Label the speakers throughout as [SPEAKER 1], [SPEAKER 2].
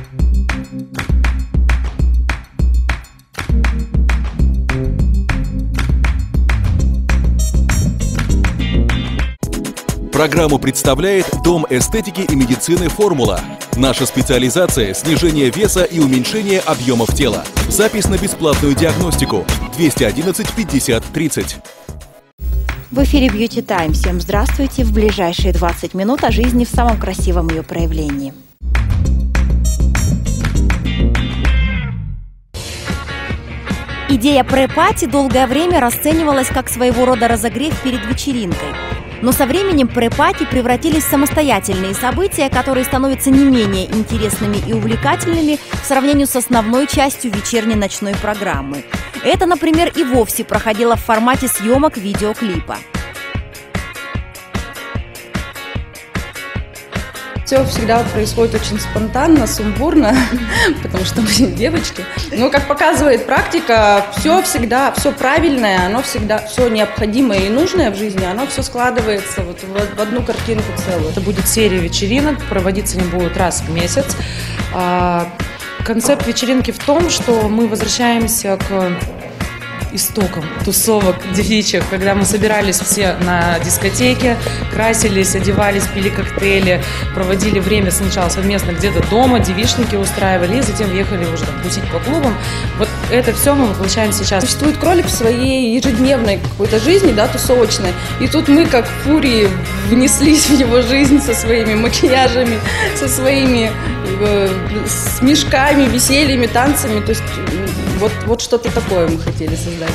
[SPEAKER 1] Программу представляет Дом эстетики и медицины «Формула». Наша специализация – снижение веса и уменьшение объемов тела. Запись на бесплатную диагностику 211 50 30.
[SPEAKER 2] В эфире Beauty Time. Всем здравствуйте. В ближайшие 20 минут о жизни в самом красивом ее проявлении. Идея прэ-пати долгое время расценивалась как своего рода разогрев перед вечеринкой. Но со временем прэ-пати превратились в самостоятельные события, которые становятся не менее интересными и увлекательными в сравнении с основной частью вечерней ночной программы. Это, например, и вовсе проходило в формате съемок видеоклипа.
[SPEAKER 3] Все всегда происходит очень спонтанно, сумбурно, потому что мы девочки. Но, как показывает практика, все всегда, все правильное, оно всегда, все необходимое и нужное в жизни, оно все складывается вот в одну картинку целую.
[SPEAKER 4] Это будет серия вечеринок, проводиться они будут раз в месяц. Концепт вечеринки в том, что мы возвращаемся к истокам тусовок девичьих, когда мы собирались все на дискотеке, красились, одевались, пили коктейли, проводили время сначала совместно где-то дома, девичники устраивали, и затем ехали уже там тусить по клубам. Вот это все мы воплощаем сейчас.
[SPEAKER 3] Существует кролик в своей ежедневной какой-то жизни, да, тусовочной, и тут мы, как фурии, внеслись в его жизнь со своими макияжами, со своими смешками, весельями, танцами, то есть вот что-то такое мы хотели создать.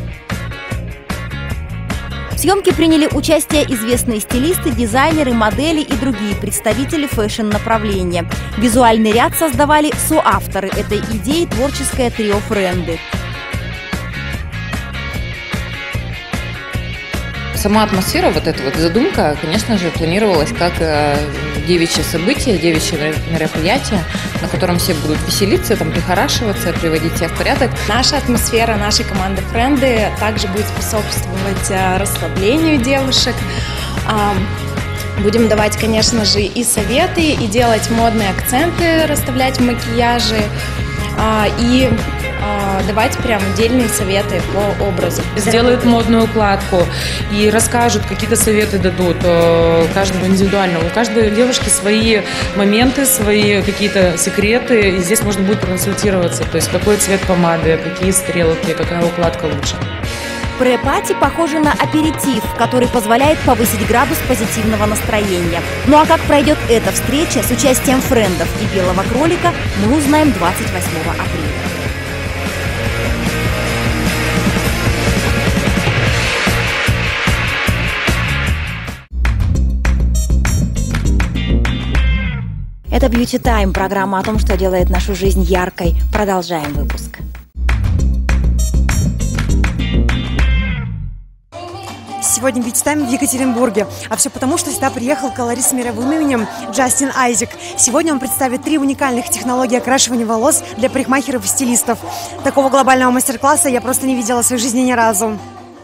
[SPEAKER 2] В съемке приняли участие известные стилисты, дизайнеры, модели и другие представители фэшн-направления. Визуальный ряд создавали соавторы этой идеи творческое трио «Френды».
[SPEAKER 5] Сама атмосфера, вот эта вот задумка, конечно же, планировалась как девичье событие, девичье мероприятие, на котором все будут веселиться, там, прихорашиваться, приводить себя в порядок.
[SPEAKER 6] Наша атмосфера, нашей команды «Френды» также будет способствовать расслаблению девушек. Будем давать, конечно же, и советы, и делать модные акценты, расставлять в макияже, и давать прям отдельные советы по образу.
[SPEAKER 4] Сделают модную укладку и расскажут, какие-то советы дадут каждому индивидуально. У каждой девушки свои моменты, свои какие-то секреты, и здесь можно будет проконсультироваться, то есть какой цвет помады, какие стрелки, какая укладка лучше.
[SPEAKER 2] Прэ-пати похоже на аперитив, который позволяет повысить градус позитивного настроения. Ну а как пройдет эта встреча с участием френдов и белого кролика, мы узнаем 28 апреля. Это Beauty Time, программа о том, что делает нашу жизнь яркой. Продолжаем выпуск.
[SPEAKER 7] Сегодня Beauty Time в Екатеринбурге. А все потому, что сюда приехал колорист с мировым именем Джастин Айзек. Сегодня он представит 3 уникальных технологии окрашивания волос для парикмахеров и стилистов. Такого глобального мастер-класса я просто не видела в своей жизни ни разу.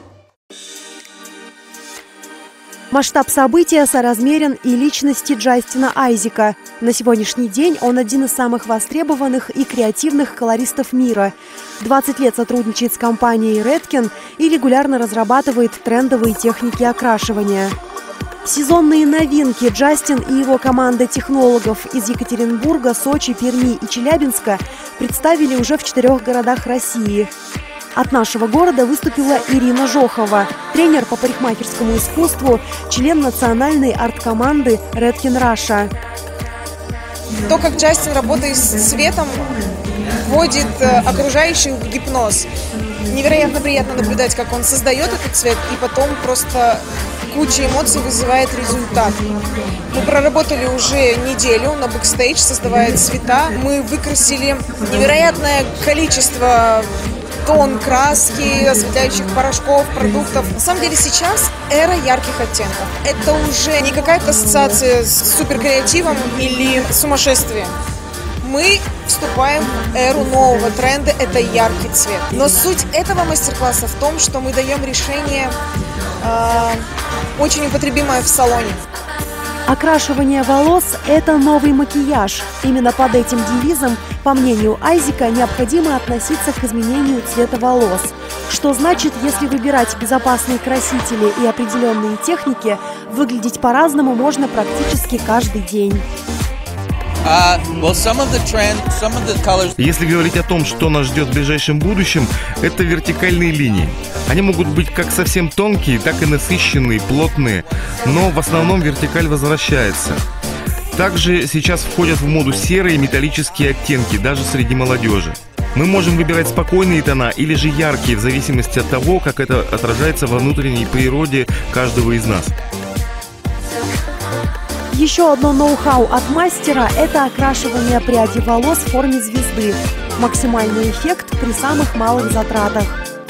[SPEAKER 7] Масштаб события соразмерен и личности Джастина Айзека. На сегодняшний день он один из самых востребованных и креативных колористов мира. 20 лет сотрудничает с компанией Redken и регулярно разрабатывает трендовые техники окрашивания. Сезонные новинки Джастин и его команда технологов из Екатеринбурга, Сочи, Перми и Челябинска представили уже в 4 городах России. От нашего города выступила Ирина Жохова, тренер по парикмахерскому искусству, член национальной арт-команды Redken Russia.
[SPEAKER 8] То, как Джастин работает с цветом, вводит окружающих в гипноз. Невероятно приятно наблюдать, как он создает этот цвет, и потом просто куча эмоций вызывает результат. Мы проработали уже неделю на бэкстейдж, создавая цвета. Мы выкрасили невероятное количество тон краски, осветляющих порошков, продуктов. На самом деле сейчас эра ярких оттенков. Это уже не какая-то ассоциация с суперкреативом или сумасшествием. Мы вступаем в эру нового тренда, это яркий цвет. Но суть этого мастер-класса в том, что мы даем решение очень употребимое в салоне.
[SPEAKER 7] Окрашивание волос – это новый макияж. Именно под этим девизом, по мнению Айзека, необходимо относиться к изменению цвета волос. Что значит, если выбирать безопасные красители и определенные техники, выглядеть по-разному можно практически каждый день.
[SPEAKER 9] Если говорить о том, что нас ждет в ближайшем будущем, это вертикальные линии. Они могут быть как совсем тонкие, так и насыщенные, плотные, но в основном вертикаль возвращается. Также сейчас входят в моду серые металлические оттенки, даже среди молодежи. Мы можем выбирать спокойные тона или же яркие, в зависимости от того, как это отражается во внутренней природе каждого из нас.
[SPEAKER 7] Еще одно ноу-хау от мастера – это окрашивание прядей волос в форме звезды. Максимальный эффект при самых малых затратах.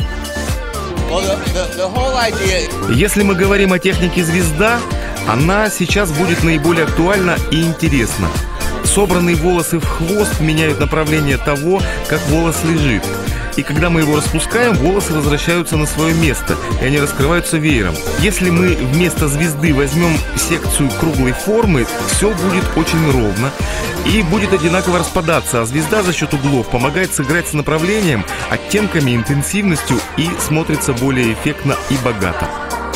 [SPEAKER 9] Если мы говорим о технике звезда, она сейчас будет наиболее актуальна и интересна. Собранные волосы в хвост меняют направление того, как волос лежит. И когда мы его распускаем, волосы возвращаются на свое место, и они раскрываются веером. Если мы вместо звезды возьмем секцию круглой формы, все будет очень ровно и будет одинаково распадаться, а звезда за счет углов помогает сыграть с направлением, оттенками, интенсивностью и смотрится более эффектно и богато.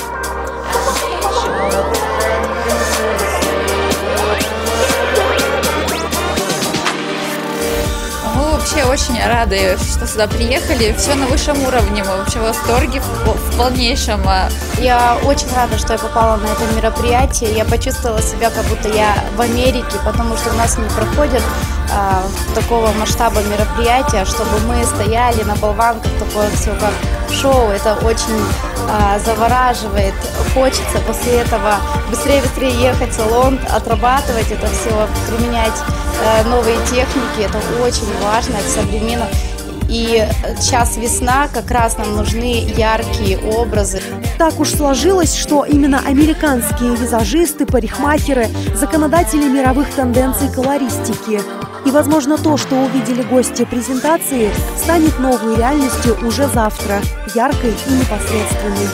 [SPEAKER 10] Очень рады, что сюда приехали. Все на высшем уровне. Мы вообще в восторге в полнейшем.
[SPEAKER 6] Я очень рада, что я попала на это мероприятие. Я почувствовала себя, как будто я в Америке, потому что у нас не проходят такого масштаба мероприятия, чтобы мы стояли на болванках, такое все как шоу. Это очень завораживает. Хочется после этого быстрее ехать в салон, отрабатывать это все, применять новые техники. Это очень важно, это современно. И сейчас весна, как раз нам нужны яркие образы.
[SPEAKER 7] Так уж сложилось, что именно американские визажисты, парикмахеры – законодатели мировых тенденций колористики. И, возможно, то, что увидели гости презентации, станет новой реальностью уже завтра, яркой и непосредственной.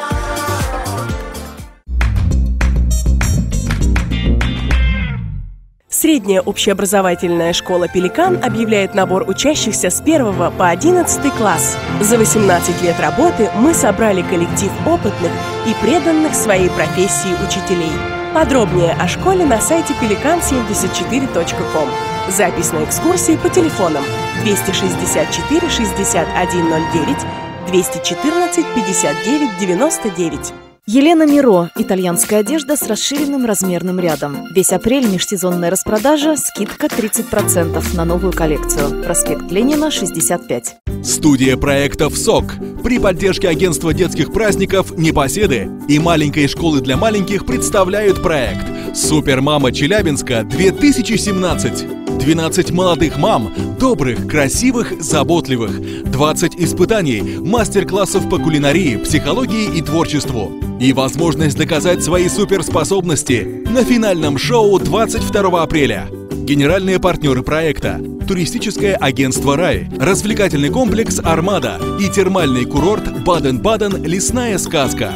[SPEAKER 11] Средняя общеобразовательная школа «Пеликан» объявляет набор учащихся с 1 по 11 класс. За 18 лет работы мы собрали коллектив опытных и преданных своей профессии учителей. Подробнее о школе на сайте pelican74.com. Запись на экскурсии по телефонам 264 6109, 214 59 99.
[SPEAKER 2] Елена Миро. Итальянская одежда с расширенным размерным рядом. Весь апрель межсезонная распродажа, скидка 30% на новую коллекцию. Проспект Ленина, 65.
[SPEAKER 1] Студия проектов «СОК» при поддержке агентства детских праздников «Непоседы» и маленькой школы для маленьких представляют проект «Супермама Челябинска-2017». 12 молодых мам, добрых, красивых, заботливых. 20 испытаний, мастер-классов по кулинарии, психологии и творчеству. И возможность доказать свои суперспособности на финальном шоу 22 апреля. Генеральные партнеры проекта: туристическое агентство «Рай», развлекательный комплекс «Армада» и термальный курорт «Баден-Баден. Лесная сказка».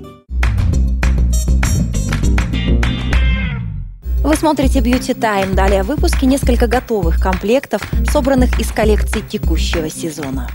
[SPEAKER 2] Вы смотрите Beauty Time. Далее в выпуске несколько готовых комплектов, собранных из коллекций текущего сезона.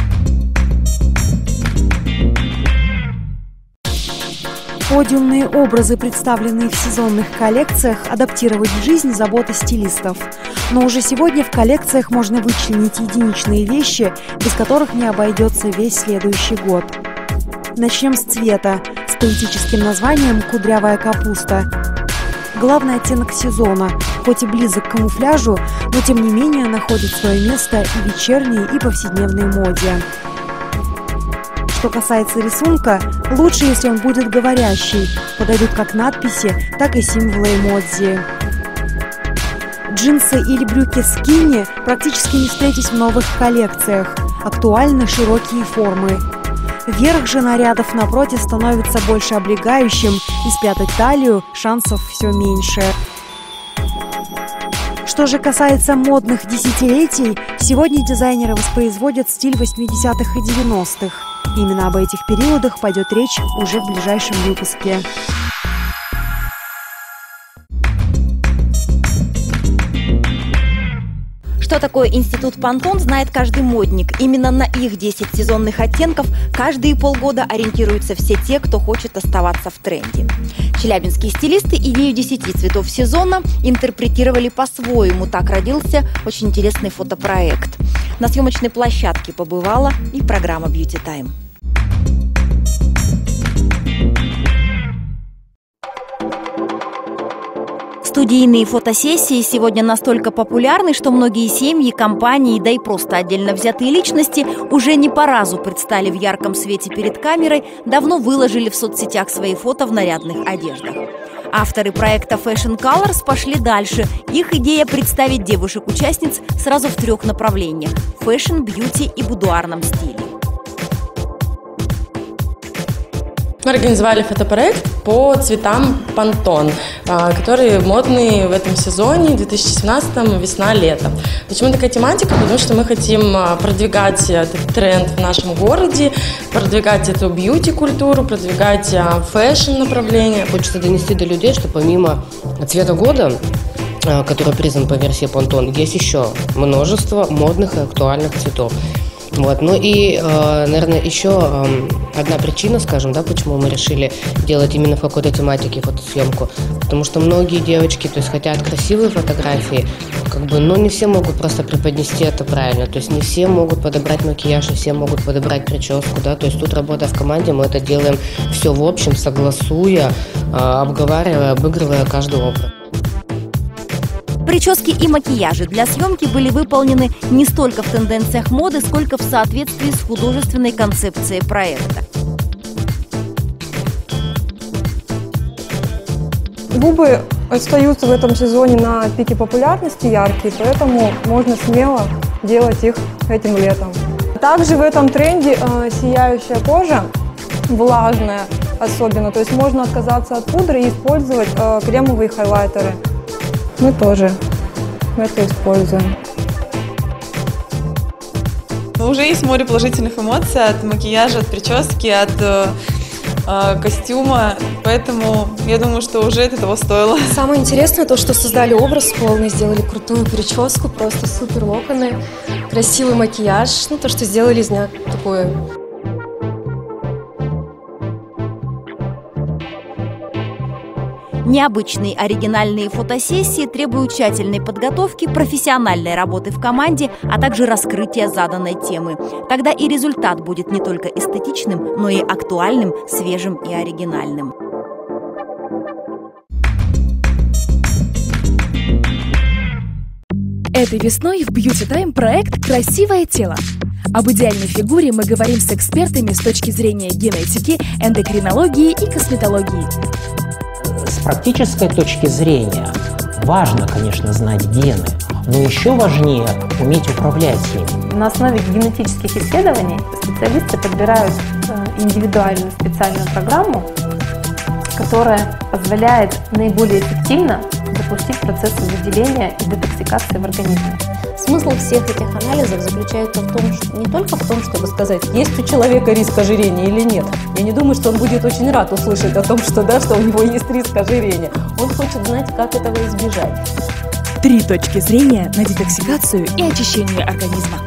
[SPEAKER 7] Подиумные образы, представленные в сезонных коллекциях, адаптировать в жизнь заботы стилистов. Но уже сегодня в коллекциях можно вычленить единичные вещи, без которых не обойдется весь следующий год. Начнем с цвета, с поэтическим названием «Кудрявая капуста». Главный оттенок сезона, хоть и близок к камуфляжу, но тем не менее находит свое место и в вечерней, и повседневной моде. Что касается рисунка, лучше, если он будет говорящий. Подойдут как надписи, так и символы эмодзи. Джинсы или брюки скини практически не встретить в новых коллекциях. Актуальны широкие формы. Верх же нарядов, напротив, становится больше облегающим, и спрятать талию шансов все меньше. Что же касается модных десятилетий, сегодня дизайнеры воспроизводят стиль 80-х и 90-х. Именно об этих периодах пойдет речь уже в ближайшем выпуске.
[SPEAKER 2] что такое институт Pantone, знает каждый модник. Именно на их 10 сезонных оттенков каждые полгода ориентируются все те, кто хочет оставаться в тренде. Челябинские стилисты идею 10 цветов сезона интерпретировали по-своему. Так родился очень интересный фотопроект. На съемочной площадке побывала и программа Beauty Time. Студийные фотосессии сегодня настолько популярны, что многие семьи, компании, да и просто отдельно взятые личности уже не по разу предстали в ярком свете перед камерой, давно выложили в соцсетях свои фото в нарядных одеждах. Авторы проекта Fashion Colors пошли дальше. Их идея представить девушек-участниц сразу в 3 направлениях – фэшн, бьюти и будуарном стиле.
[SPEAKER 12] Мы организовали фотопроект по цветам Pantone, которые модные в этом сезоне 2017 весна-лето. Почему такая тематика? Потому что мы хотим продвигать этот тренд в нашем городе, продвигать эту бьюти-культуру, продвигать фэшн-направление.
[SPEAKER 13] Хочется донести до людей, что помимо цвета года, который признан по версии Pantone, есть еще множество модных и актуальных цветов. Вот. Ну и, наверное, еще одна причина, скажем, да, почему мы решили делать именно в какой-то тематике фотосъемку. Потому что многие девочки, то есть, хотят красивые фотографии, но не все могут просто преподнести это правильно. То есть не все могут подобрать макияж, не все могут подобрать прическу, да. То есть тут, работая в команде, мы это делаем все в общем, согласуя, обговаривая, обыгрывая каждый образ.
[SPEAKER 2] Прически и макияжи для съемки были выполнены не столько в тенденциях моды, сколько в соответствии с художественной концепцией проекта.
[SPEAKER 14] Губы остаются в этом сезоне на пике популярности яркие, поэтому можно смело делать их этим летом. Также в этом тренде сияющая кожа, влажная особенно, то есть можно отказаться от пудры и использовать кремовые хайлайтеры. Мы тоже это используем.
[SPEAKER 15] Уже есть море положительных эмоций от макияжа, от прически, от костюма, поэтому я думаю, что уже это того стоило.
[SPEAKER 16] Самое интересное то, что создали образ полный, сделали крутую прическу, просто супер локоны, красивый макияж, то, что сделали из меня такое.
[SPEAKER 2] Необычные оригинальные фотосессии требуют тщательной подготовки, профессиональной работы в команде, а также раскрытия заданной темы. Тогда и результат будет не только эстетичным, но и актуальным, свежим и оригинальным.
[SPEAKER 17] Этой весной в Beauty Time проект «Красивое тело». Об идеальной фигуре мы говорим с экспертами с точки зрения генетики, эндокринологии и косметологии.
[SPEAKER 18] С практической точки зрения важно, конечно, знать гены, но еще важнее уметь управлять ими.
[SPEAKER 19] На основе генетических исследований специалисты подбирают индивидуальную специальную программу, которая позволяет наиболее эффективно запустить процессы выделения и детоксикации в организме.
[SPEAKER 20] Смысл всех этих анализов заключается в том, что не только в том, чтобы сказать, есть у человека риск ожирения или нет. Я не думаю, что он будет очень рад услышать о том, что у него есть риск ожирения. Он хочет знать, как этого избежать.
[SPEAKER 17] 3 точки зрения на детоксикацию и очищение организма.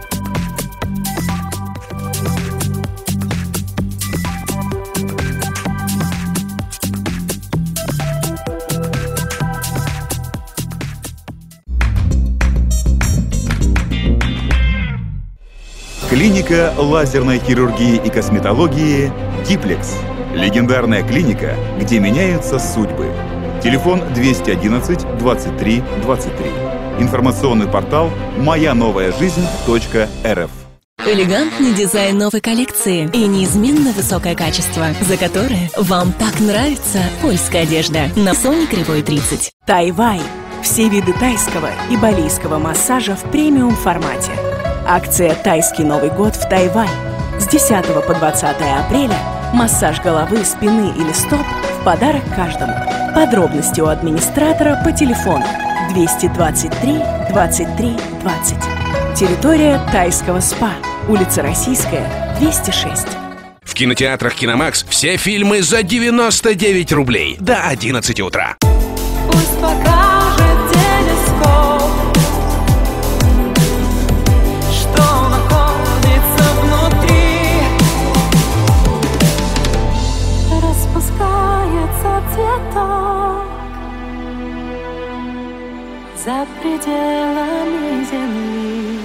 [SPEAKER 21] Клиника лазерной хирургии и косметологии «Диплекс». Легендарная клиника, где меняются судьбы. Телефон 211 23 23. Информационный портал мояноваяжизнь.рф.
[SPEAKER 22] Элегантный дизайн новой коллекции и неизменно высокое качество, за которое вам так нравится польская одежда. На Соне Кривой 30.
[SPEAKER 11] Тайвай. Все виды тайского и балийского массажа в премиум формате. Акция «Тайский Новый год» в Тайвань. С 10 по 20 апреля массаж головы, спины или стоп в подарок каждому. Подробности у администратора по телефону 223 23 20. Территория тайского СПА. Улица Российская, 206.
[SPEAKER 23] В кинотеатрах «Киномакс» все фильмы за 99 рублей до 11 утра.
[SPEAKER 24] Пусть покажет телескоп.
[SPEAKER 3] пределами земли.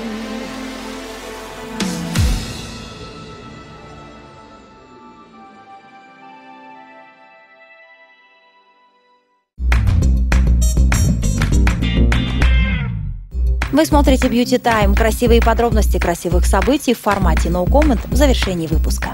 [SPEAKER 2] Вы смотрите Beauty Time. Красивые подробности красивых событий в формате No Comment в завершении выпуска.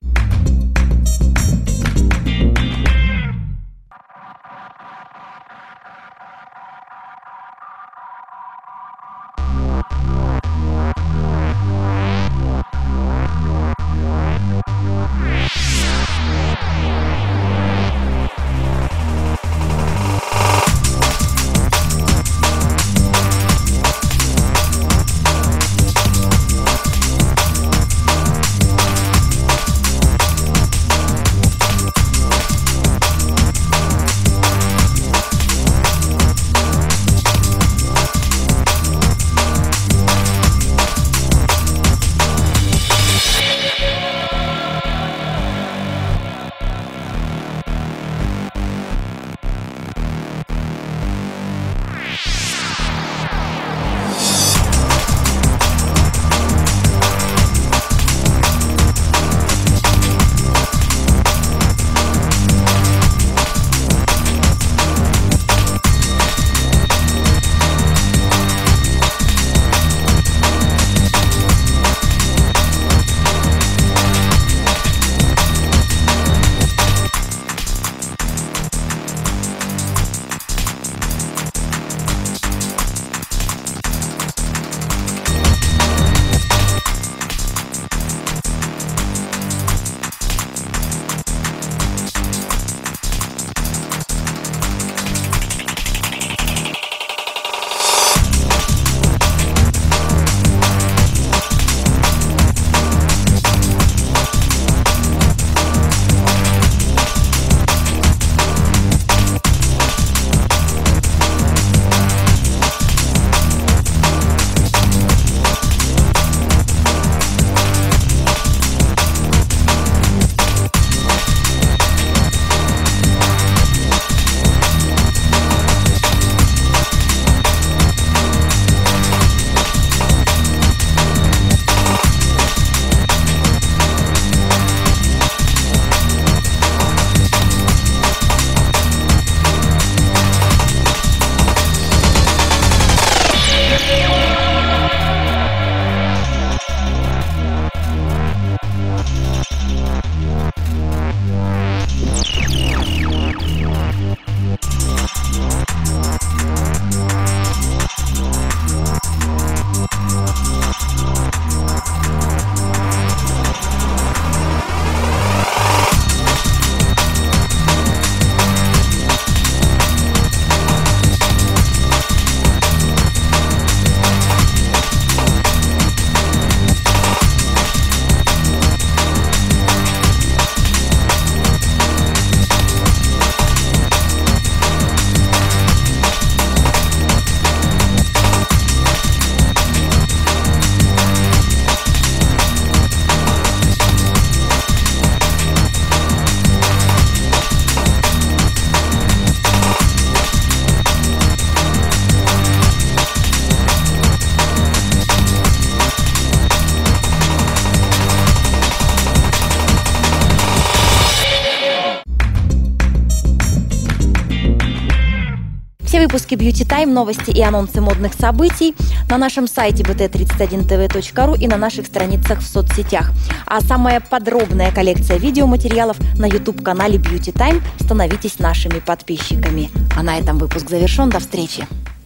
[SPEAKER 2] Все выпуски Beauty Time, новости и анонсы модных событий на нашем сайте bt31tv.ru и на наших страницах в соцсетях. А самая подробная коллекция видеоматериалов на YouTube-канале Beauty Time. Становитесь нашими подписчиками. А на этом выпуск завершен. До встречи.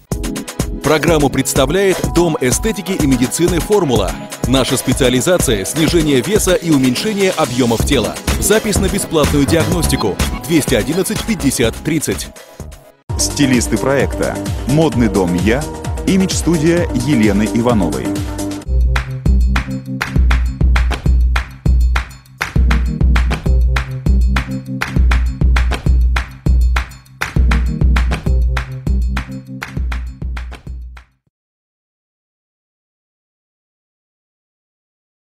[SPEAKER 1] Программу представляет Дом эстетики и медицины «Формула». Наша специализация – снижение веса и уменьшение объемов тела. Запись на бесплатную диагностику 211 50 30.
[SPEAKER 21] Стилисты проекта. Модный дом «Я», имидж-студия Елены Ивановой.